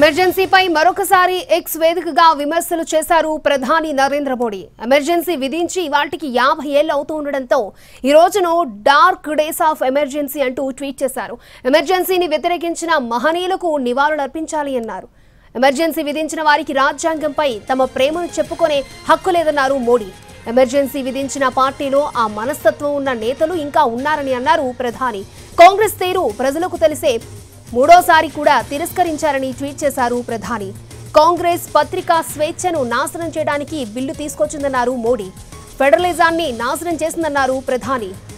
ఎమర్జెన్సీపై మరొకసారి ఎక్స్ వేదికగా విమర్శలు చేశారు ప్రధాని నరేంద్ర మోడీ. ఎమర్జెన్సీ విధించి వాటికి 50 ఏళ్లు అవుతూ ఉండడంతో ఈ రోజును డార్క్ డేస్ ఆఫ్ ఎమర్జెన్సీ అంటూ ట్వీట్ చేశారు. ఎమర్జెన్సీని వ్యతిరేకించిన మహనీయులకు నివాళులు అర్పించాలి అన్నారు. ఎమర్జెన్సీ విధించిన వారికి రాజ్యాంగంపై తమ ప్రేమను చెప్పుకునే హక్కు లేదన్నారు మోడీ. ఎమర్జెన్సీ విధించిన పార్టీలో ఆ మనస్తత్వం ఉన్న నేతలు ఇంకా ఉన్నారని అన్నారు ప్రధాని. కాంగ్రెస్ తీరు ప్రజలకు తెలిసే మూడోసారి కూడా తిరస్కరించారని ట్వీట్ చేశారు ప్రధాని. కాంగ్రెస్ పత్రికా స్వేచ్ఛను నాశనం చేయడానికి బిల్లు తీసుకొచ్చిందన్నారు మోడీ. ఫెడరలిజాన్ని నాశనం చేసిందన్నారు ప్రధాని.